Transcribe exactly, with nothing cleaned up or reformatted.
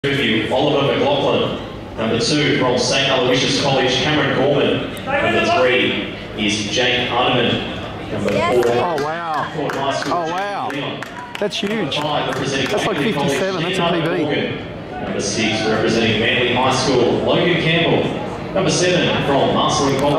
Review, Oliver McLaughlin. Number two from Saint Aloysius College, Cameron Gorman. Number three is Jake Hardiman. Number four, oh wow! Ford High School, oh wow! Leon. That's huge. Five, representing That's like Waverley fifty-seven. College, That's a P B. Morgan. Number six, representing Manly High School, Logan Campbell. Number seven from Marceline College.